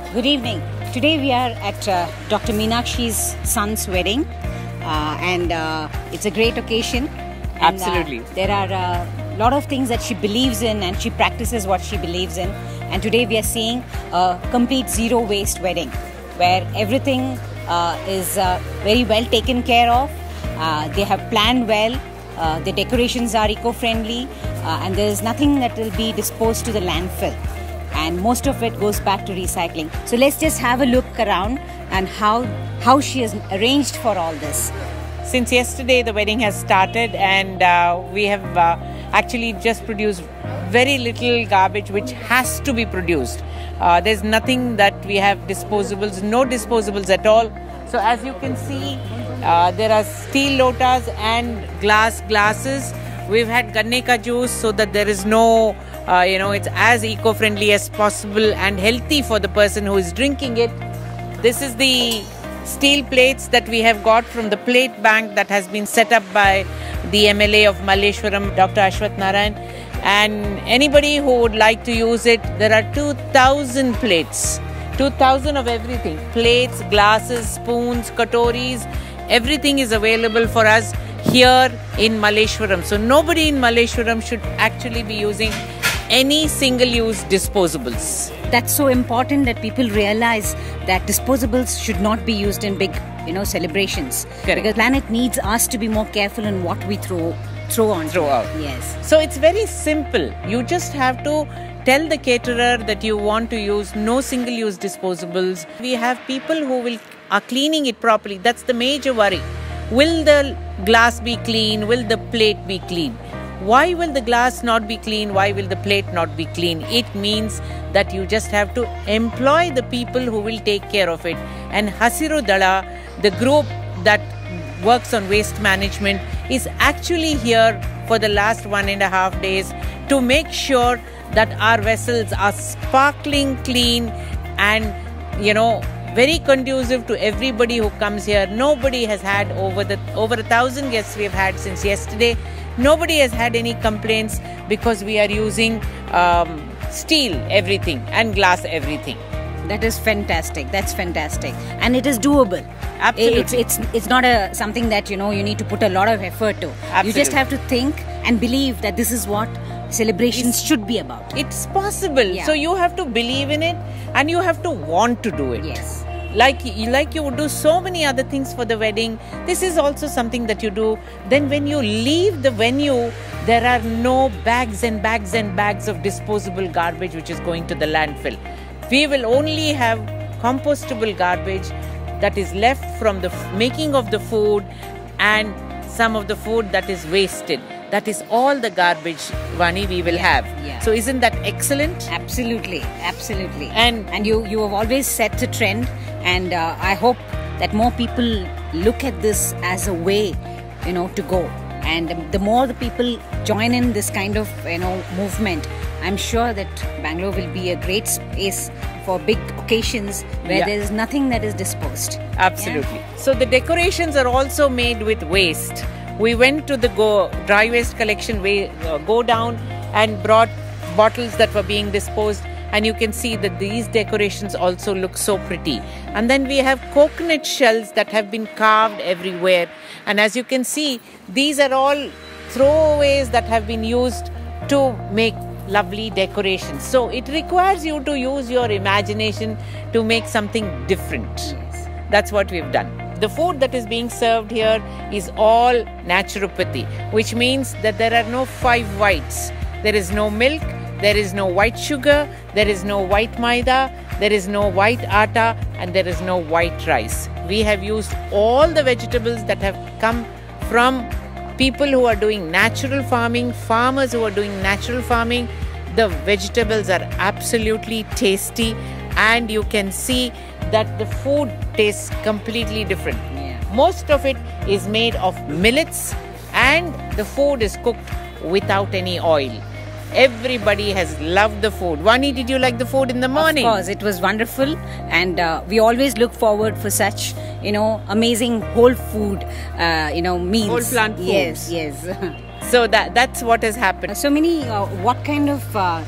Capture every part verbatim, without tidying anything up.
Good evening. Today we are at uh, Doctor Meenakshi's son's wedding, uh, and uh, it's a great occasion. And, Absolutely. Uh, there are a lot of things that she believes in, and she practices what she believes in. And today we are seeing a complete zero waste wedding, where everything uh, is uh, very well taken care of. Uh, they have planned well. Uh, the decorations are eco-friendly, uh, and there is nothing that will be disposed to the landfill. And most of it goes back to recycling. So let's just have a look around and how how she has arranged for all this. Since yesterday the wedding has started, and uh, we have uh, actually just produced very little garbage which has to be produced. Uh, there's nothing that we have disposables, no disposables at all. So as you can see, uh, there are steel lotas and glass glasses. We've had ganne ka juice so that there is no, uh, you know, it's as eco-friendly as possible and healthy for the person who is drinking it. This is the steel plates that we have got from the plate bank that has been set up by the M L A of Malleshwaram, Doctor Ashwath Narayan. And anybody who would like to use it, there are two thousand plates, two thousand of everything. Plates, glasses, spoons, katoris, everything is available for us here in Malleshwaram. So nobody in Malleshwaram should actually be using any single-use disposables. That's so important that people realize that disposables should not be used in big, you know, celebrations. Correct. Because the planet needs us to be more careful in what we throw throw on. Throw out. Yes. So it's very simple. You just have to tell the caterer that you want to use no single-use disposables. We have people who will are cleaning it properly. That's the major worry. Will the glass be clean? Will the plate be clean? Why will the glass not be clean? Why will the plate not be clean? It means that you just have to employ the people who will take care of it. And Hasiru Dala, the group that works on waste management, is actually here for the last one and a half days to make sure that our vessels are sparkling clean and, you know, very conducive to everybody who comes here. Nobody has had over the over a thousand guests we have had since yesterday. Nobody has had any complaints because we are using um, steel everything and glass everything. That is fantastic. That's fantastic, and it is doable. Absolutely. It's it's it's not a something that you know you need to put a lot of effort to. Absolutely. You just have to think and believe that this is what celebrations it's, should be about. It's possible. Yeah. So you have to believe in it, and you have to want to do it. Yes. Like, like you would do so many other things for the wedding, this is also something that you do. Then when you leave the venue, there are no bags and bags and bags of disposable garbage which is going to the landfill. We will only have compostable garbage that is left from the making of the food and some of the food that is wasted. That is all the garbage, Vani, we will have. Yeah. So isn't that excellent? Absolutely, absolutely. And and you you have always set the trend, and uh, I hope that more people look at this as a way, you know, to go. And the more the people join in this kind of, you know, movement, I'm sure that Bangalore will be a great space for big occasions where yeah. there is nothing that is disposed. Absolutely. Yeah. So the decorations are also made with waste. We went to the go dry waste collection, we uh, go down and brought bottles that were being disposed, and you can see that these decorations also look so pretty. And then we have coconut shells that have been carved everywhere, and as you can see, these are all throwaways that have been used to make lovely decorations. So it requires you to use your imagination to make something different. Yes. That's what we've done. The food that is being served here is all naturopathy, which means that there are no five whites. There is no milk, there is no white sugar, there is no white maida, there is no white atta, and there is no white rice. We have used all the vegetables that have come from people who are doing natural farming, farmers who are doing natural farming. The vegetables are absolutely tasty, and you can see that the food tastes completely different. Yeah. Most of it is made of millets, and the food is cooked without any oil. Everybody has loved the food. Vani, did you like the food in the morning? Of course, it was wonderful, and uh, we always look forward for such, you know, amazing whole food, uh, you know, meals. Whole plant foods. Yes, yes. So that that's what has happened. So many. Uh, what kind of uh,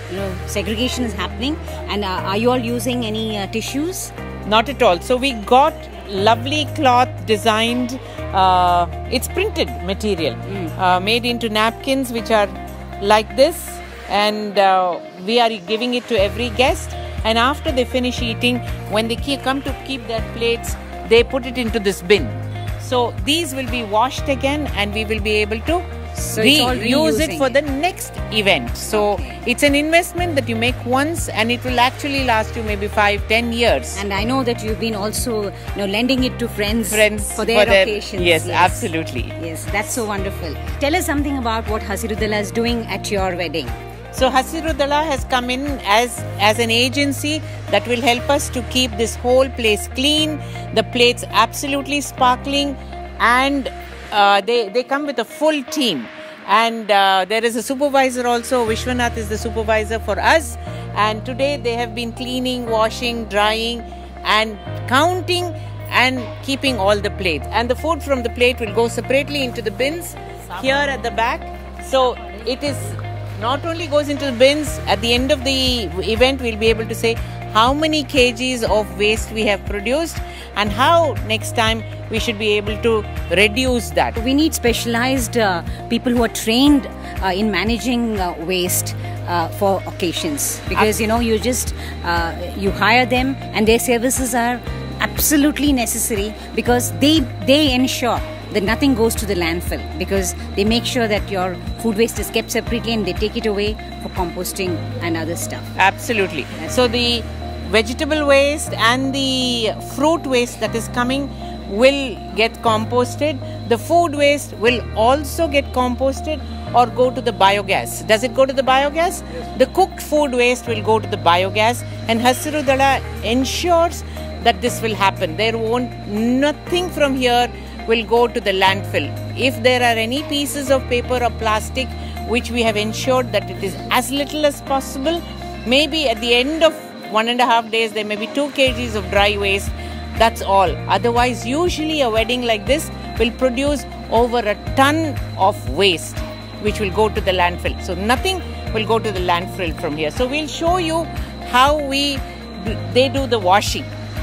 you know, segregation is happening. And uh, are you all using any uh, tissues? Not at all. So we got lovely cloth designed. Uh, it's printed material, mm. uh, made into napkins which are like this, and uh, we are giving it to every guest. And after they finish eating, when they come to keep their plates, they put it into this bin. So these will be washed again, and we will be able to so re- use it for the next event. So okay. It's an investment that you make once, and it will actually last you maybe five, ten years. And I know that you've been also, you know, lending it to friends, friends for their, for their occasions. Yes, yes, absolutely. Yes, that's so wonderful. Tell us something about what Hasirudala is doing at your wedding. So Hasirudala has come in as, as an agency that will help us to keep this whole place clean, the plates absolutely sparkling, and uh, they, they come with a full team. And uh, there is a supervisor also. Vishwanath is the supervisor for us. And today they have been cleaning, washing, drying, and counting and keeping all the plates. And the food from the plate will go separately into the bins here at the back. So it is not only goes into the bins, at the end of the event we'll be able to say how many kgs of waste we have produced and how next time we should be able to reduce that. We need specialized uh, people who are trained uh, in managing uh, waste uh, for occasions, because you know you just uh, you hire them and their services are absolutely necessary, because they they ensure that nothing goes to the landfill, because they make sure that your food waste is kept separately and they take it away for composting and other stuff. Absolutely. So the vegetable waste and the fruit waste that is coming will get composted. The food waste will also get composted or go to the biogas. Does it go to the biogas? The cooked food waste will go to the biogas, and Hasirudala ensures that this will happen. There won't, nothing from here will go to the landfill. If there are any pieces of paper or plastic which we have ensured that it is as little as possible, maybe at the end of one and a half days there may be two kgs of dry waste. That's all. Otherwise, usually a wedding like this will produce over a ton of waste which will go to the landfill. So nothing will go to the landfill from here. So we'll show you how we they do the washing.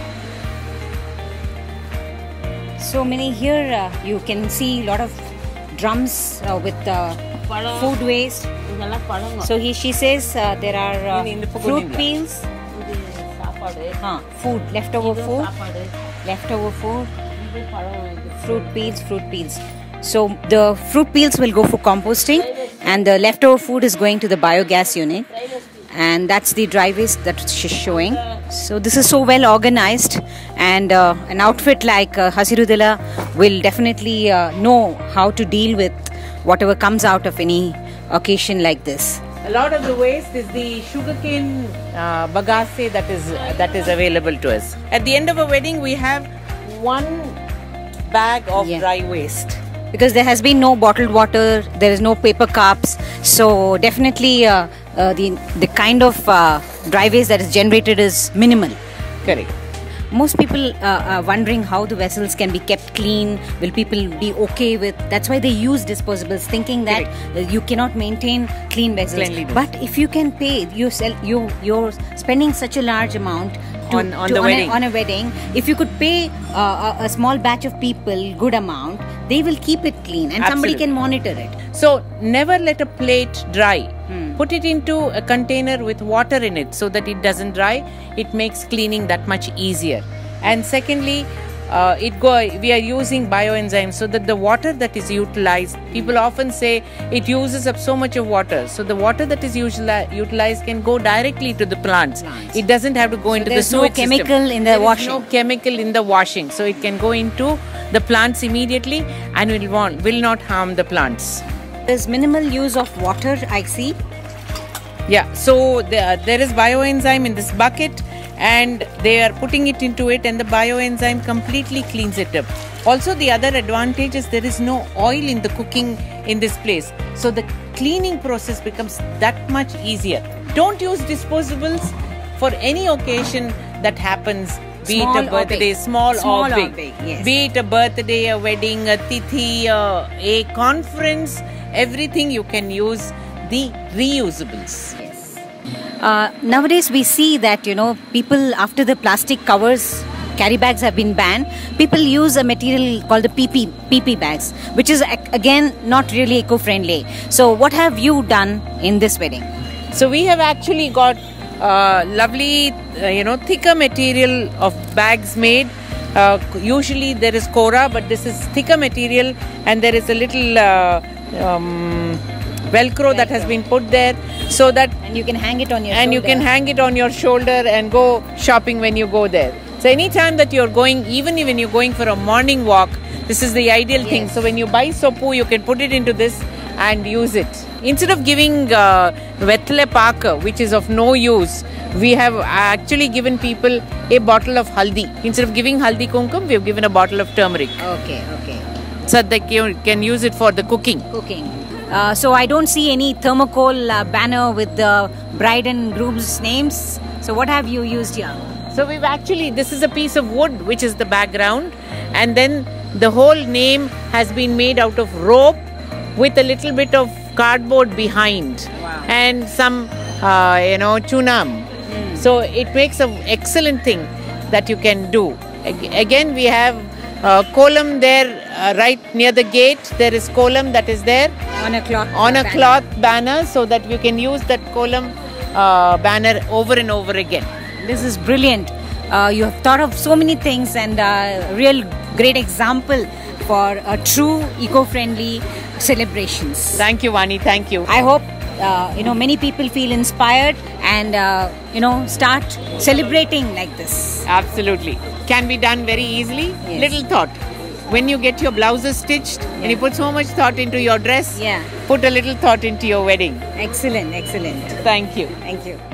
So many here uh, you can see a lot of drums uh, with uh, food waste. So he, she says uh, there are uh, fruit peels, uh, food, leftover food, leftover food, fruit peels, fruit peels. So the fruit peels will go for composting, and the leftover food is going to the biogas unit, and that's the dry waste that she's showing. So this is so well organized, and uh, an outfit like uh, Hasirudala will definitely uh, know how to deal with whatever comes out of any occasion like this. A lot of the waste is the sugarcane uh, bagasse that is uh, that is available to us. At the end of a wedding, we have one bag of yeah. dry waste. Because there has been no bottled water, there is no paper cups, so definitely uh, uh, the the kind of uh, dry waste that is generated is minimal. Correct. Most people uh, are wondering how the vessels can be kept clean. Will people be okay with? That's why they use disposables, thinking that uh, you cannot maintain clean vessels. But if you can pay, you sell, you you're spending such a large amount. To, on, on to, the on wedding. A, on a wedding, if you could pay uh, a, a small batch of people good amount, they will keep it clean, and Absolutely. somebody can monitor it. So never let a plate dry. Hmm. Put it into a container with water in it so that it doesn't dry. It makes cleaning that much easier. And secondly, uh, it go. we are using bioenzymes so that the water that is utilized, people often say it uses up so much of water. So the water that is usually utilized can go directly to the plants. plants. It doesn't have to go so into the sewage no chemical system. in the there washing. There is no chemical in the washing. So it can go into the plants immediately and will, want, will not harm the plants. There's minimal use of water, I see. Yeah, so the, there is bioenzyme in this bucket, and they are putting it into it, and the bioenzyme completely cleans it up. Also, the other advantage is there is no oil in the cooking in this place, so the cleaning process becomes that much easier. Don't use disposables for any occasion that happens, be small it a birthday, small, small or big, or big yes. Be it a birthday, a wedding, a tithi, uh, a conference, everything you can use the reusables. Yes. Uh, nowadays we see that, you know, people, after the plastic covers, carry bags have been banned, people use a material called the P P, P P bags, which is again not really eco-friendly. So what have you done in this wedding? So we have actually got uh, lovely, uh, you know, thicker material of bags made. Uh, usually there is Cora, but this is thicker material, and there is a little uh, um, Velcro, Velcro that has been put there, so that and you can hang it on your and shoulder. you can hang it on your shoulder and go shopping when you go there. So anytime that you're going, even when you're going for a morning walk, this is the ideal yes. thing. So when you buy sopu, you can put it into this and use it. Instead of giving uh, Vettale Paka, which is of no use, we have actually given people a bottle of haldi. Instead of giving haldi kumkum, we have given a bottle of turmeric. Okay, okay. So they can use it for the cooking. Cooking. Uh, so I don't see any thermocol uh, banner with the bride and groom's names. So what have you used here? So we've actually, this is a piece of wood which is the background, and then the whole name has been made out of rope with a little bit of cardboard behind. Wow. And some, uh, you know, chunam. Mm. So it makes an excellent thing that you can do. Again, we have uh, kolam there uh, right near the gate. There is kolam that is there on a cloth on a banner. cloth banner, so that you can use that kolam uh, banner over and over again. This is brilliant. Uh, you have thought of so many things, and a uh, real great example for a true eco-friendly celebrations. Thank you, Vani. Thank you. I hope uh, you know many people feel inspired and uh, you know start celebrating like this. Absolutely, can be done very easily. Yes. Little thought. When you get your blouses stitched, yeah. and you put so much thought into your dress, yeah. put a little thought into your wedding. Excellent, excellent. Thank you. Thank you.